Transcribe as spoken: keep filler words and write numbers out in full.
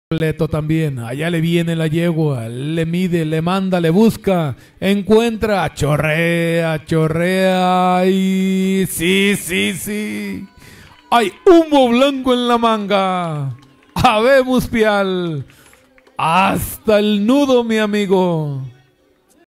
Leto también, allá le viene la yegua, le mide, le manda, le busca, encuentra, chorrea, chorrea y sí, sí, sí. Hay humo blanco en la manga. Habemos pial. Hasta el nudo, mi amigo.